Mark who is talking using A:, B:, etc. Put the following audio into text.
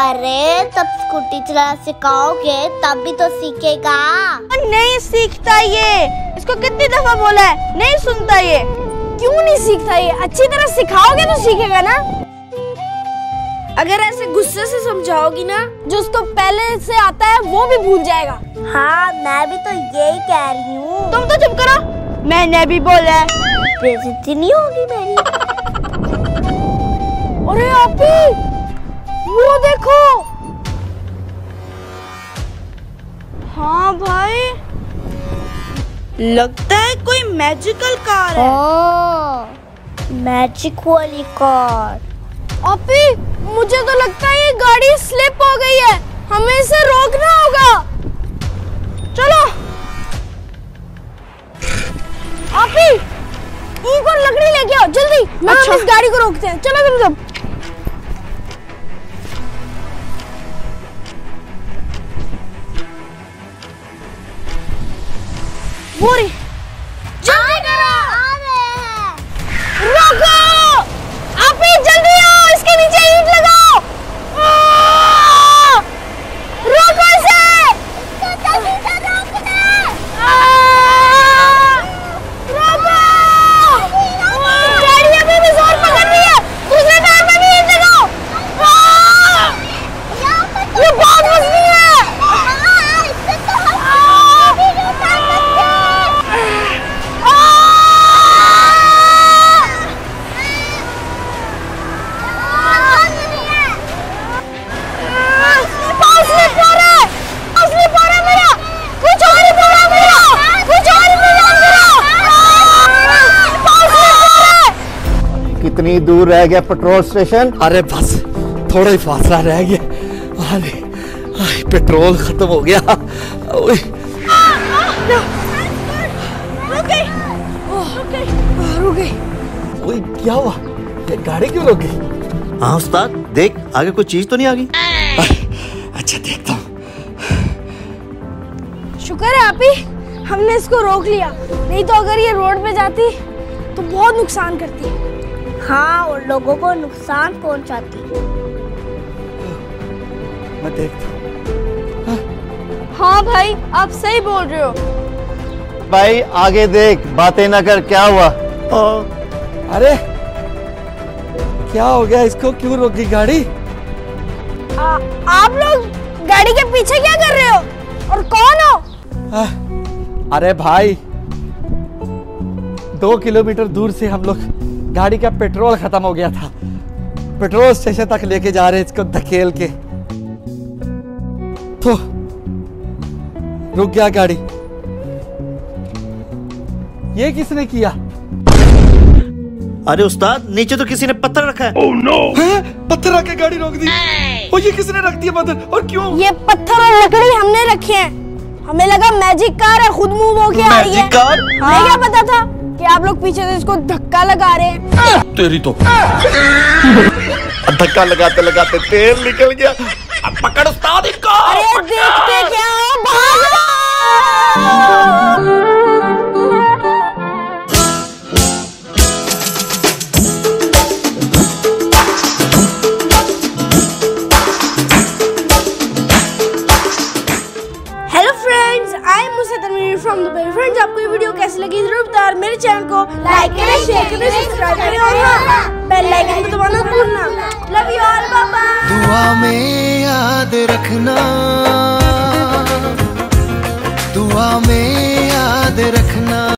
A: अरे तब स्कूटी चलाना सिखाओगे तब भी तो सीखेगा।
B: नहीं सीखता ये, इसको कितनी दफा बोला है, नहीं सुनता ये। क्यों नहीं सीखता ये? अच्छी तरह सिखाओगे तो सीखेगा ना। अगर ऐसे गुस्से से समझाओगी ना, जो उसको पहले से आता है वो भी भूल जाएगा।
A: हाँ मैं भी तो यही कह रही हूँ।
B: तुम तो चुप करो, मैंने भी बोला है।
A: बेइज्जती नहीं होगी मेरी।
B: अरे आपी वो देखो। हाँ भाई लगता है कोई मैजिकल कार है।
A: मैजिक वाली कार।
B: आपी मुझे तो लगता है ये गाड़ी स्लिप हो गई है, हमें इसे रोकना होगा। चलो आपी एक और लकड़ी लेके आओ जल्दी। अच्छा। हम इस गाड़ी को रोकते हैं, चलो तुम सब। बोरी जल्दी करो। रोको आपी, जल्दी आओ, इसके नीचे ईंट लगाओ। रोको इसे, जल्दी से रोकना। रोको, गाड़ी अभी भी जोर पकड़ रही है, दूसरे टायर में भी ईंट लगाओ। ये बहुत मजबूत है।
C: कितनी दूर रह गया पेट्रोल स्टेशन?
D: अरे बस थोड़ा ही फासला रह गया। अरे पेट्रोल खत्म हो गया।
B: रुक गई।
D: ओए क्या हुआ? गाड़ी क्यों रुक गई?
C: हाँ उस्ताद देख आगे कोई चीज तो नहीं आ गई।
D: अच्छा देखता हूँ।
B: शुक्र है आपी हमने इसको रोक लिया, नहीं तो अगर ये रोड पे जाती तो बहुत नुकसान करती।
A: हाँ और लोगों को नुकसान पहुंचाती।
D: मैं देखता हूँ।
B: हाँ भाई आप सही बोल रहे हो।
C: भाई आगे देख, बातें ना कर। क्या हुआ?
D: अरे क्या हो गया इसको, क्यों रोक गई गाड़ी?
B: आप लोग गाड़ी के पीछे क्या कर रहे हो और कौन हो?
D: अरे भाई 2 किलोमीटर दूर से हम लोग गाड़ी का पेट्रोल खत्म हो गया था, पेट्रोल स्टेशन तक लेके जा रहे हैं इसको धकेल के, तो रुक गया गाड़ी। ये किसने किया?
C: अरे उस्ताद नीचे तो किसी ने पत्थर रखा है।
D: Oh no! पत्थर रख के गाड़ी रोक दी। और ये किसने रख दिया पत्थर, और क्यों?
B: ये पत्थर और लकड़ी हमने रखे हैं, हमें लगा मैजिक कार है, खुद मूव होके आ रही है।
C: Magic car?
B: हमें क्या पता था कि आप लोग पीछे से इसको धक्का लगा रहे हैं।
D: तेरी तो धक्का लगाते लगाते तेल निकल गया। अब पकड़ उस्ताद इसको।
B: अरे देखते क्या हो, भागो। फ्रेंड्स आपको ये वीडियो कैसी लगी जरूर बताएं और मेरे चैनल को लाइक करें, शेयर करें, सब्सक्राइब करें और हाँ बेल आइकन को दबाना भूलना। Love you all, bye bye.
E: दुआ में याद रखना, दुआ में